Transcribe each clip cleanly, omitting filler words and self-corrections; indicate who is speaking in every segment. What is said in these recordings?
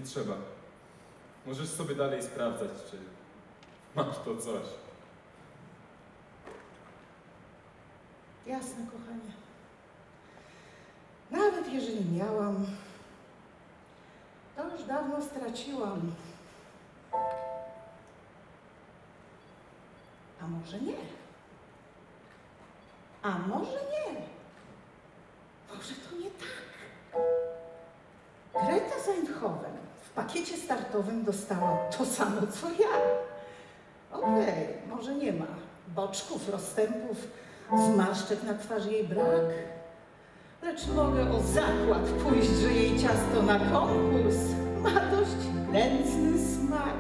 Speaker 1: Nie trzeba. Możesz sobie dalej sprawdzać, czy masz to coś.
Speaker 2: Jasne, kochanie. Nawet jeżeli miałam, to już dawno straciłam. A może nie? A może nie? Może to nie tak? Greta z Eindhoven w pakiecie startowym dostała to samo, co ja. Okej, może nie ma boczków, rozstępów, zmarszczek na twarzy jej brak, lecz mogę o zakład pójść, że jej ciasto na konkurs ma dość nędzny smak.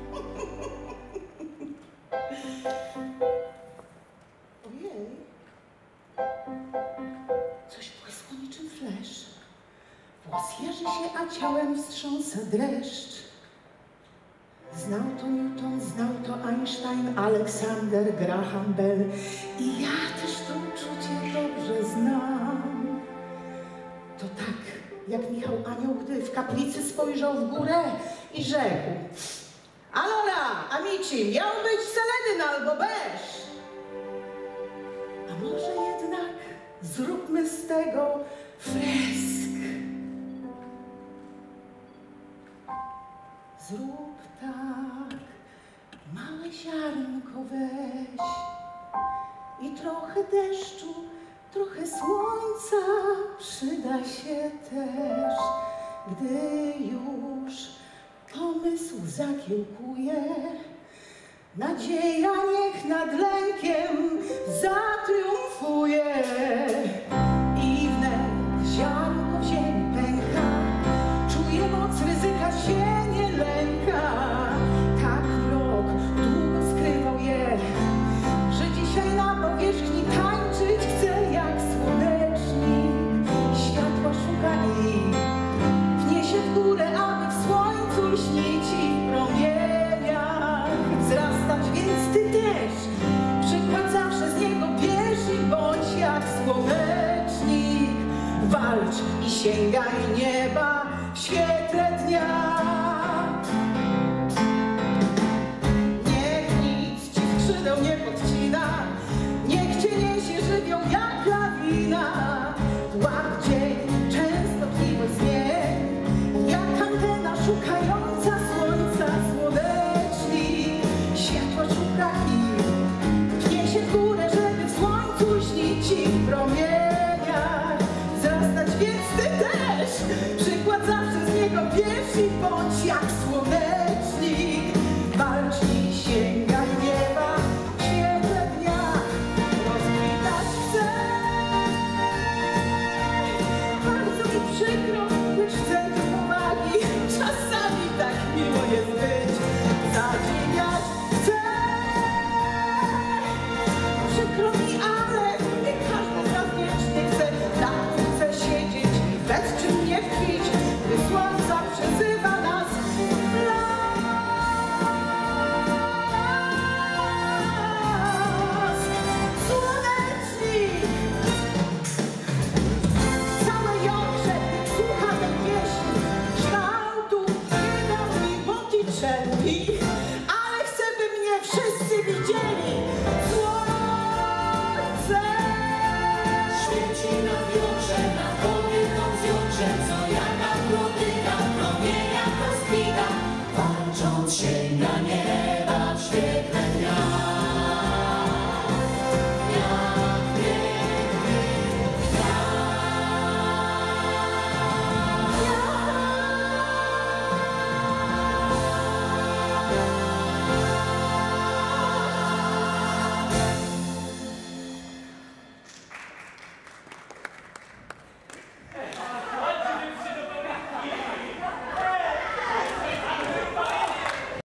Speaker 2: Ojej, coś błysło niczym flesz. Włos jeży się, a ciałem wstrząsa dreszcz. Znał to Newton, znał to Einstein, Aleksander Graham Bell i ja też to uczucie dobrze znam. To tak, jak Michał Anioł, gdy w kaplicy spojrzał w górę i rzekł: Allora, amici, miał być seledyn albo beż. A może jednak zróbmy z tego fresk. Zrób tak, małe ziarnko weź i trochę deszczu, trochę słońca przyda się też, gdy już pomysł zakiełkuje. Nadzieja niech nad lękiem zatriumfuje.